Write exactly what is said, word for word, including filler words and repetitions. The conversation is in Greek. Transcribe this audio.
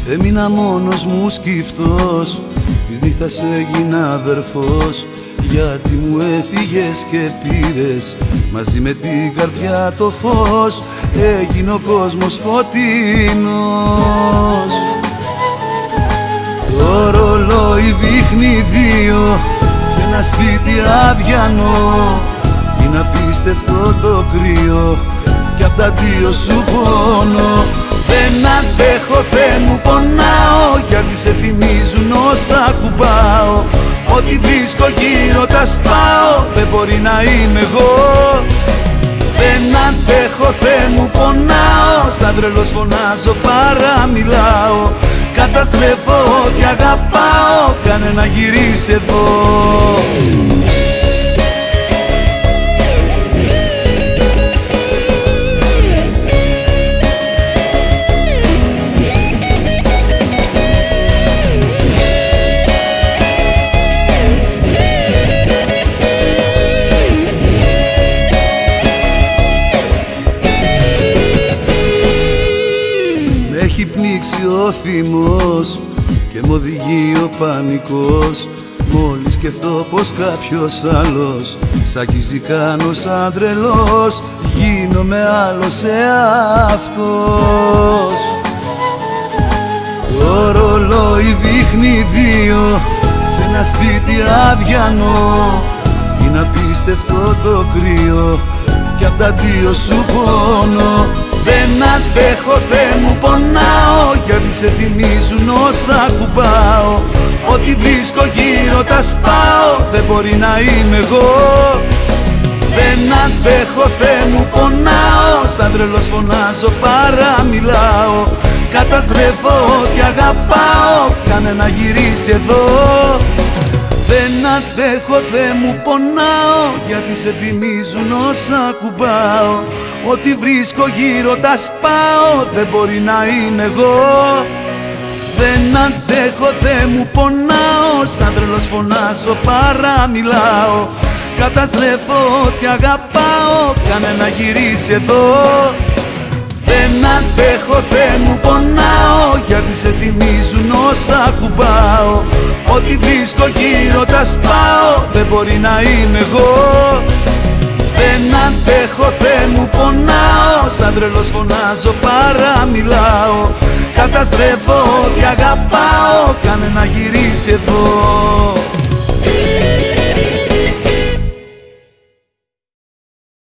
Έμεινα μόνος μου σκυφτός, της νύχτας έγινα αδερφός, γιατί μου έφυγες και πήρες μαζί με την καρδιά το φως. Έγινε ο κόσμος σκοτεινός. Το ρολόι δείχνει δύο σε ένα σπίτι αδιανό. Είναι απίστευτο το κρύο κι απ' τα δύο σου πόνο. Δεν αντέχω, Θεέ μου, πονάω, γιατί σε θυμίζουν όσα ακουμπάω. Ό,τι βρίσκω γύρω τα σπάω, δεν μπορεί να είμαι εγώ. Δεν αντέχω, Θεέ μου, πονάω, σαν τρελός φωνάζω, παραμιλάω. Καταστρέφω ό,τι αγαπάω, κάνε να γυρίσει εδώ. Έχει πνίξει ο θυμός και μ' οδηγεί ο πανικός. Μόλις σκεφτώ πως κάποιος άλλος σ' αγγίζει κάνω σαν τρελός, γίνομαι άλλος εαυτός. Το ρολόι δείχνει δύο σε ένα σπίτι αδιανό. Είναι απίστευτο το κρύο κι απ' τα δύο σου πόνο. Δεν αντέχω, Θεέ μου, πονάω, γιατί σε θυμίζουν όσα ακουμπάω. Ό,τι βρίσκω γύρω τα σπάω, δεν μπορεί να είμαι εγώ. Δεν αντέχω, Θεέ μου, πονάω, σαν τρελός φωνάζω, παραμιλάω. Καταστρέφω ό,τι αγαπάω, κάνε να γυρίσει εδώ. Δεν αντέχω, Θεέ μου, πονάω, γιατί σε θυμίζουν όσα ακουμπάω. Ό,τι βρίσκω γύρω τα σπάω, δεν μπορεί να είμαι εγώ. Δεν αντέχω, Θεέ μου, πονάω, σαν τρελός φωνάζω, παραμιλάω. Καταστρέφω ό,τι αγαπάω, κάνε να γυρίσει εδώ. Δεν αντέχω, Θεέ μου, πονάω, γιατί σε θυμίζουν όσα ακουμπάω. Ό,τι βρίσκω γύρω τα σπάω, δεν μπορεί να είμαι εγώ. Δεν αντέχω, Θεέ μου, πονάω, σαν τρελός φωνάζω, παραμιλάω. Καταστρέφω ό,τι αγαπάω, κάνε να γυρίσει εδώ.